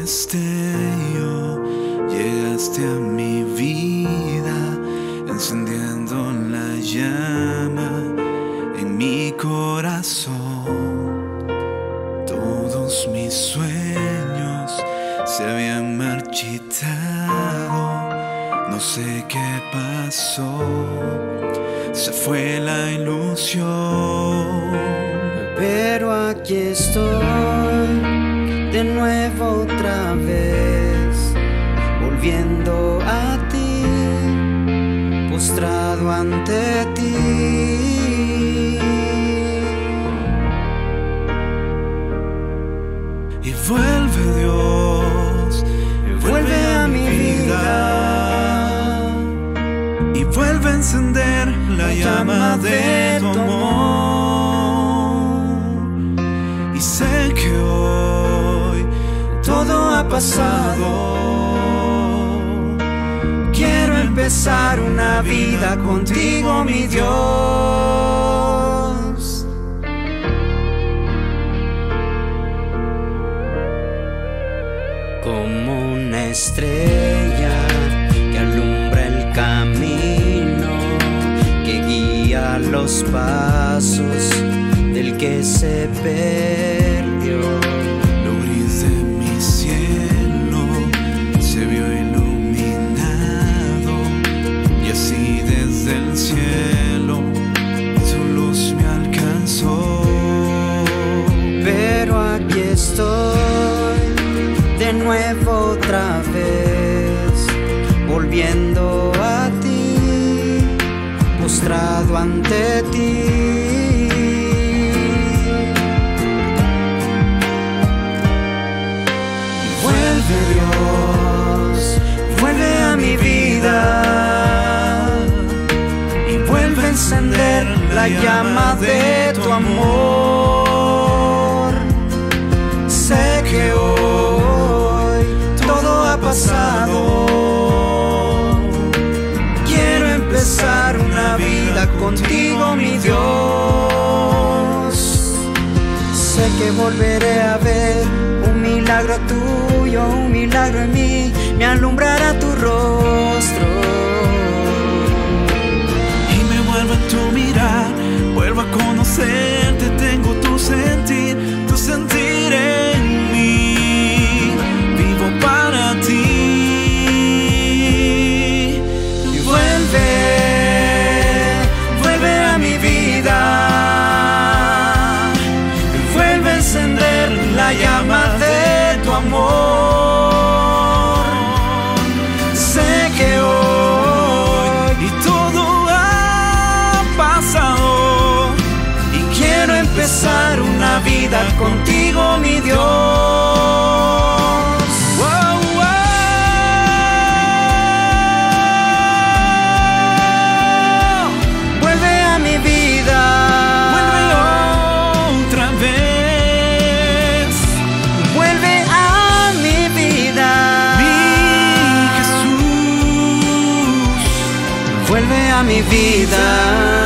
destello llegaste a mi vida, encendiendo la llama en mi corazón. Todos mis sueños se habían marchitado, no sé qué pasó, se fue la ilusión. Pero aquí estoy de nuevo otra vez, volviendo a ti, postrado ante ti. Y vuelve Dios, vuelve a mi vida, y vuelve a encender la llama de tu amor. Y sé que hoy todo ha pasado, quiero empezar una vida contigo, mi Dios. Como una estrella que alumbra el camino, que guía los pasos del que se perdió. Lo gris de mi cielo se vio iluminado, y así desde el cielo su luz me alcanzó. Pero aquí estoy de nuevo otra vez, volviendo a ti, postrado ante ti. Vuelve Dios, vuelve a mi vida, y vuelve a encender la llama de tu amor. Sé que hoy todo ha pasado, quiero empezar una vida contigo, mi Dios. Sé que volveré a ver un milagro tuyo, un milagro en mí, me alumbrará tu rostro. Y me vuelvo a tu mirar, vuelvo a conocerte, tengo tu sentir en mí, vivo para ti. Y vuelve a mi vida, vuelve a encender la llama de tu amor. Sé que hoy Y todo ha pasado, y quiero empezar una vida contigo, mi Dios. wow, wow. Vuelve a mi vida, Vuelve otra vez, vuelve a mi vida, mi Jesús. vuelve a mi vida.